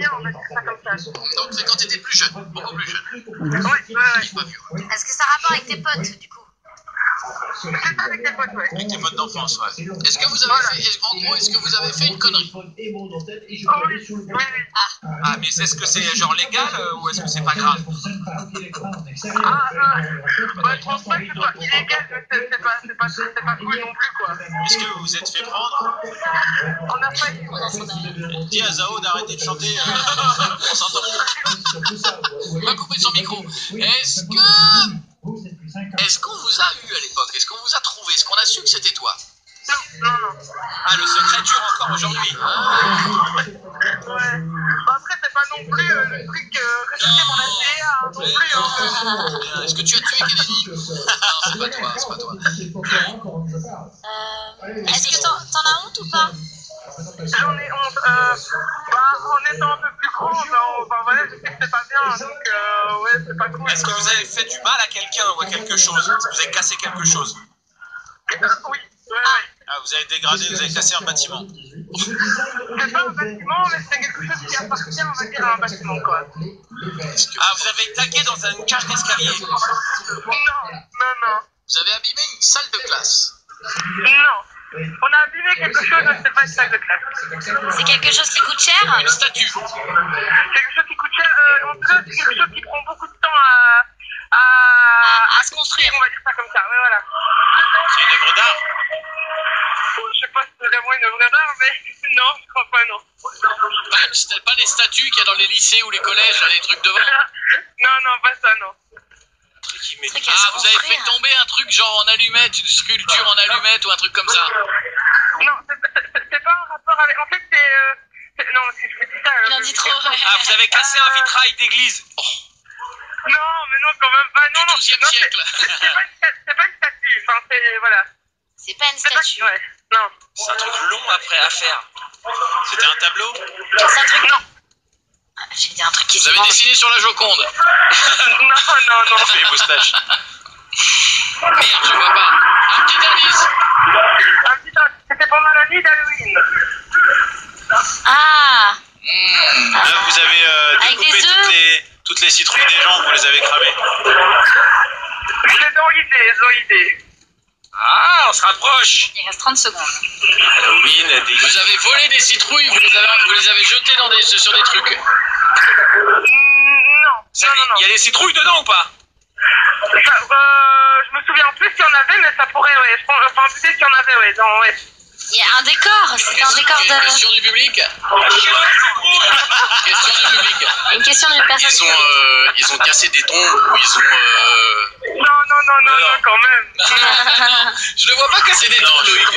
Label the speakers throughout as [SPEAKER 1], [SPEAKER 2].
[SPEAKER 1] bien, on va dire ça comme ça.
[SPEAKER 2] Donc c'est quand t'étais plus jeune, beaucoup plus jeune.
[SPEAKER 1] Ouais.
[SPEAKER 2] Pas vieux.
[SPEAKER 3] Est-ce que ça a rapport avec tes potes, du coup?
[SPEAKER 1] C'est ça avec tes potes, ouais.
[SPEAKER 2] Avec tes potes d'enfance, ouais. Est-ce que vous avez fait, en gros, est-ce que vous avez fait une connerie?
[SPEAKER 1] Oui.
[SPEAKER 2] Ah, mais est-ce que c'est genre légal ou est-ce que c'est pas grave?
[SPEAKER 1] Je pense pas que ce soit illégal, mais c'est pas cool non plus, quoi.
[SPEAKER 2] Est-ce que vous vous êtes fait prendre?
[SPEAKER 1] On a failli.
[SPEAKER 2] Dis à Zao d'arrêter de chanter, on s'entend. On va couper son micro. Est-ce qu'on vous a eu à l'époque? Est-ce qu'on vous a trouvé? Est-ce qu'on a su que c'était toi?
[SPEAKER 1] Non.
[SPEAKER 2] Ah, le secret dure encore aujourd'hui.
[SPEAKER 1] Ouais. Après, c'est pas non plus le truc recherché par la CIA, non plus.
[SPEAKER 2] Est-ce que tu as tué Kennedy? Non, c'est pas toi, c'est pas toi.
[SPEAKER 3] Est-ce que t'en as honte ou pas?
[SPEAKER 1] J'en ai honte. En étant un peu plus grand, enfin voilà, je sais que c'est pas bien, donc ouais, c'est pas cool.
[SPEAKER 2] Est-ce que vous avez fait du mal à quelqu'un ou à quelque chose? Vous avez cassé quelque chose?
[SPEAKER 1] Oui.
[SPEAKER 2] Ah, vous avez dégradé, vous avez cassé un bâtiment.
[SPEAKER 1] C'est pas un bâtiment, mais c'est quelque chose qui appartient, on va dire, à un bâtiment, quoi.
[SPEAKER 2] Ah, vous avez tagué dans une cage d'escalier?
[SPEAKER 1] Non.
[SPEAKER 2] Vous avez abîmé une salle de classe?
[SPEAKER 1] Non. On a abîmé quelque chose, mais c'est pas une salle de classe.
[SPEAKER 3] C'est quelque chose qui coûte cher?
[SPEAKER 2] Une statue?
[SPEAKER 1] Quelque chose qui coûte cher, en tout cas, c'est quelque chose qui prend beaucoup de temps
[SPEAKER 3] À se construire.
[SPEAKER 1] on va dire ça comme ça, mais voilà.
[SPEAKER 2] C'est une œuvre d'art?
[SPEAKER 1] Je sais pas si c'est vraiment une œuvre d'art, mais non, je crois pas, non.
[SPEAKER 2] C'était pas les statues qu'il y a dans les lycées ou les collèges, là, les trucs devant?
[SPEAKER 1] Non, pas ça, non.
[SPEAKER 2] Ah, vous avez fait tomber un truc genre en allumette, une sculpture en allumette ou un truc comme ça?
[SPEAKER 1] Non, c'est pas un rapport avec... En fait, c'est... Non, si je me dis ça...
[SPEAKER 3] Il en dit trop, ouais.
[SPEAKER 2] Ah, vous avez cassé un vitrail d'église? Oh.
[SPEAKER 1] Non, mais non, quand même pas. Non,
[SPEAKER 2] Du 12e siècle.
[SPEAKER 1] C'est pas une statue, enfin, c'est... Voilà.
[SPEAKER 3] C'est pas une statue.
[SPEAKER 1] Ouais, non.
[SPEAKER 2] C'est un truc long après à faire. C'était un tableau?
[SPEAKER 3] C'est un truc...
[SPEAKER 1] Non.
[SPEAKER 3] J'ai dit un truc qui
[SPEAKER 2] Vous
[SPEAKER 3] se
[SPEAKER 2] avez
[SPEAKER 3] mange.
[SPEAKER 2] dessiné sur la Joconde?
[SPEAKER 1] Non.
[SPEAKER 2] C'est les moustaches. Merde, je vois pas. Un petit indice.
[SPEAKER 1] Un petit indice, c'était pendant la nuit d'Halloween.
[SPEAKER 3] Ah.
[SPEAKER 2] Là, vous avez
[SPEAKER 3] Avec
[SPEAKER 2] découpé
[SPEAKER 3] des œufs?
[SPEAKER 2] toutes les citrouilles des gens, vous les avez cramées.
[SPEAKER 1] C'est dans l'idée.
[SPEAKER 2] Ah, on se rapproche.
[SPEAKER 3] Il reste 30 secondes.
[SPEAKER 2] Halloween, vous avez volé des citrouilles, vous les avez jetées sur des trucs.
[SPEAKER 1] Non.
[SPEAKER 2] Il y a des citrouilles dedans ou pas?
[SPEAKER 1] Je me souviens plus s'il y en avait, mais ça pourrait, ouais. Je pense, enfin, peut-être qu'il y en avait, ouais.
[SPEAKER 3] Il y a un décor. C'est un décor de...
[SPEAKER 2] Question du public? Question du public.
[SPEAKER 3] Une question d'une personne.
[SPEAKER 2] Ils ont cassé des tombes ou ils ont...
[SPEAKER 1] Non, quand même.
[SPEAKER 2] Je ne vois pas casser des tombes, Loïc.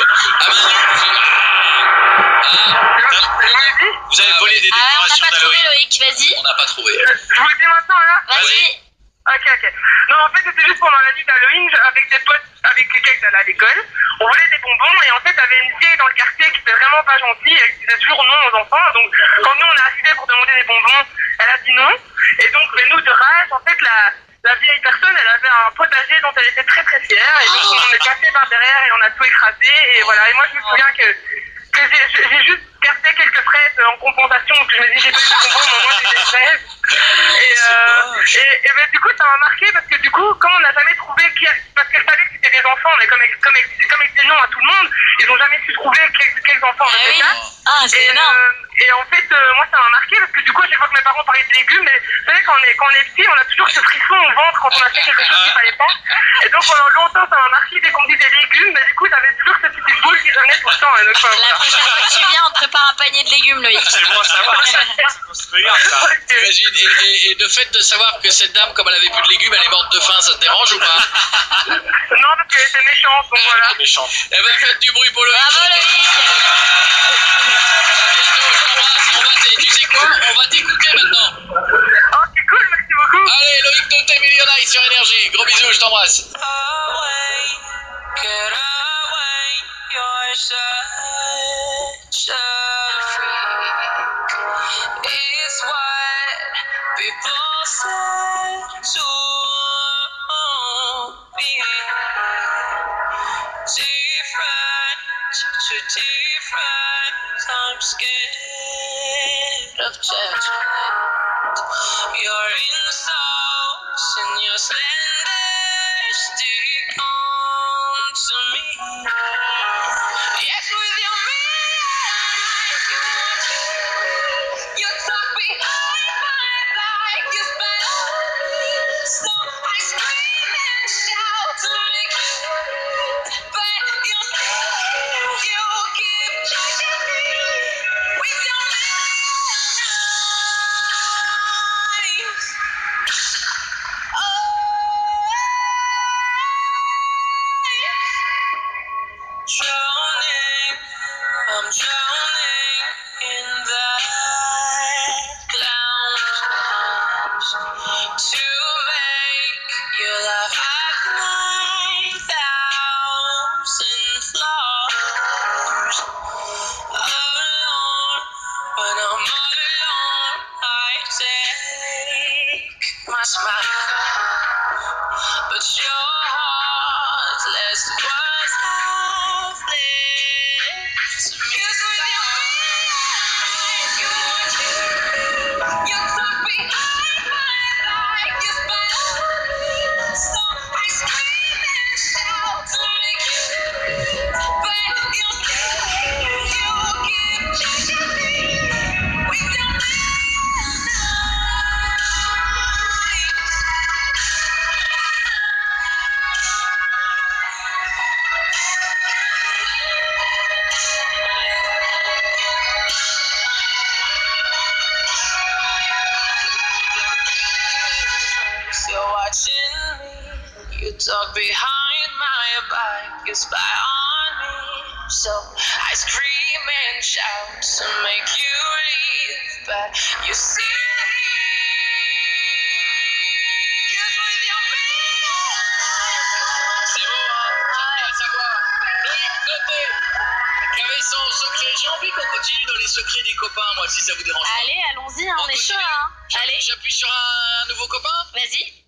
[SPEAKER 2] Vous avez volé des
[SPEAKER 3] Ah, on
[SPEAKER 2] décorations
[SPEAKER 3] n'a pas trouvé,
[SPEAKER 2] d'Halloween?
[SPEAKER 3] Loïc, vas-y.
[SPEAKER 2] On n'a pas trouvé.
[SPEAKER 1] Je vous le dis maintenant, là?
[SPEAKER 3] Vas-y.
[SPEAKER 1] Ok. Non, en fait, c'était juste pendant la nuit d'Halloween, avec des potes avec lesquels j'allais à l'école. On volait des bonbons et en fait, il y avait une vieille dans le quartier qui était vraiment pas gentille. Elle disait toujours non aux enfants. Donc, quand nous, on est arrivés pour demander des bonbons, elle a dit non. Et donc, mais nous, de rage, en fait, la vieille personne, elle avait un potager dont elle était très très fière. Et donc, on est passé par derrière et on a tout écrasé. Et voilà. Et moi, je me souviens que j'ai juste gardé quelques fraises en compensation. Donc, je me dis, j'ai pas eu de bonbons, mais moi, j'ai des fraises. Et ben, du coup, ça m'a marqué parce que du coup, comme on n'a jamais trouvé parce qu'elle savait que c'était des enfants, mais comme elle disait non à tout le monde, ils n'ont jamais su trouver quels enfants on avait ça.
[SPEAKER 3] Ah, c'est énorme.
[SPEAKER 1] Et en fait, moi, ça m'a marqué parce que du coup, à chaque fois que mes parents parlaient de légumes, mais vous savez, quand on est petit, on a toujours ce frisson au ventre quand on a fait quelque chose qu'il fallait pas. Et donc, pendant longtemps, ça m'a marqué dès qu'on me disait légumes, mais du coup, j'avais toujours cette petite boule qui revenait tout le temps. Et donc,
[SPEAKER 3] La prochaine fois que tu viens, on te prépare un panier de légumes, Loïc.
[SPEAKER 2] C'est bon à savoir. Regarde ça. T'imagines, et le fait de savoir que cette dame, comme elle avait plus de légumes, elle est morte de faim, ça te dérange ou pas?
[SPEAKER 1] Non, parce qu'elle était méchante, donc voilà.
[SPEAKER 2] Méchant. Eh ben, faites du bruit pour Loïc.
[SPEAKER 3] Bravo, Loïc.
[SPEAKER 2] Tu sais quoi? On va t'écouter maintenant.
[SPEAKER 1] Oh, c'est cool, merci beaucoup.
[SPEAKER 2] Allez, Loïc de T Millionnaire sur Énergie. Gros bisous, je t'embrasse.
[SPEAKER 4] Different, I'm scared
[SPEAKER 2] of judgment. Your insults and your slander stick onto me. Yes, with your you talk behind my back, you spy on me. So I scream and shout to make you leave, but you keep judging me with your eyes. Drowning, I'm drowning in that clown to make you laugh at my thousand flaws. Alone, when I'm all alone, I take my smile, but your heartless words have left me. Cause with your eyes, you talk behind my back, you spy on me. So I scream and shout to make you leave, but you keep judging me with your you're watching me, you talk behind my back, you spy on me. So I scream and shout to make you leave, but you see me. C'est bon, hein? À savoir, Loïc, notez qu'avec son secret, j'ai envie qu'on continue dans les secrets des copains, moi, si ça vous dérange pas.
[SPEAKER 3] Allez, allons-y, hein, on est chaud, hein. Allez,
[SPEAKER 2] J'appuie sur un nouveau copain.
[SPEAKER 3] vas-y.